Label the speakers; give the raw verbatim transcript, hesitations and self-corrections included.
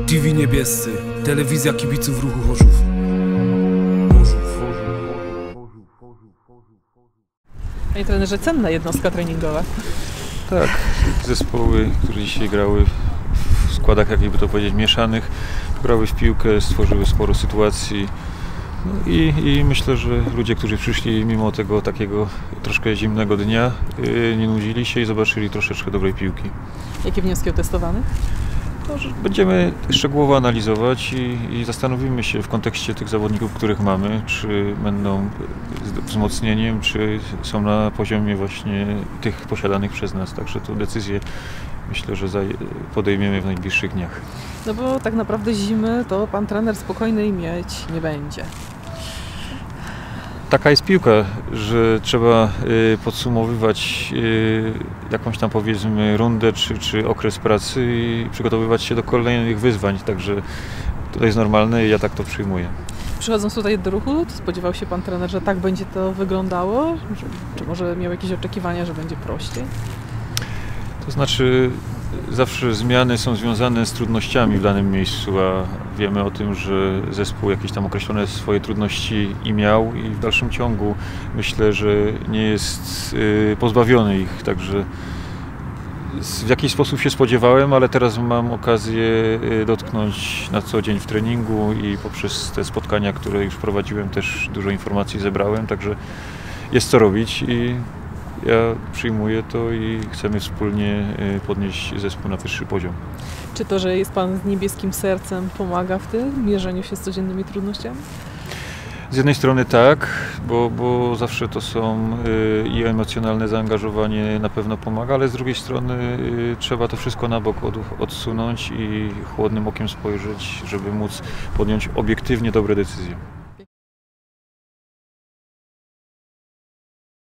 Speaker 1: T V Niebiescy, telewizja kibiców ruchu Chorzów. Chorzów.
Speaker 2: Panie trenerze, cenna jednostka treningowa.
Speaker 3: Tak, zespoły, które dzisiaj grały w składach, jakby to powiedzieć, mieszanych, grały w piłkę, stworzyły sporo sytuacji. No i, i myślę, że ludzie, którzy przyszli mimo tego takiego troszkę zimnego dnia, yy, nie nudzili się i zobaczyli troszeczkę dobrej piłki.
Speaker 2: Jakie wnioski otestowane?
Speaker 3: To, że będziemy szczegółowo analizować i, i zastanowimy się w kontekście tych zawodników, których mamy, czy będą wzmocnieniem, czy są na poziomie właśnie tych posiadanych przez nas. Także tę decyzję myślę, że podejmiemy w najbliższych dniach.
Speaker 2: No bo tak naprawdę zimy to pan trener spokojnej mieć nie będzie.
Speaker 3: Taka jest piłka, że trzeba y, podsumowywać y, jakąś tam, powiedzmy, rundę czy, czy okres pracy i przygotowywać się do kolejnych wyzwań, także to jest normalne i ja tak to przyjmuję.
Speaker 2: Przychodząc tutaj do ruchu, to spodziewał się pan trener, że tak będzie to wyglądało? Czy może miał jakieś oczekiwania, że będzie prościej?
Speaker 3: To znaczy, zawsze zmiany są związane z trudnościami w danym miejscu, a wiemy o tym, że zespół jakieś tam określone swoje trudności i miał i w dalszym ciągu myślę, że nie jest pozbawiony ich, także w jakiś sposób się spodziewałem, ale teraz mam okazję dotknąć na co dzień w treningu i poprzez te spotkania, które już prowadziłem, też dużo informacji zebrałem, także jest co robić i ja przyjmuję to i chcemy wspólnie podnieść zespół na wyższy poziom.
Speaker 2: Czy to, że jest pan z niebieskim sercem, pomaga w tym mierzeniu się z codziennymi trudnościami?
Speaker 3: Z jednej strony tak, bo, bo zawsze to są y, i emocjonalne zaangażowanie na pewno pomaga, ale z drugiej strony y, trzeba to wszystko na bok od, odsunąć i chłodnym okiem spojrzeć, żeby móc podjąć obiektywnie dobre decyzje.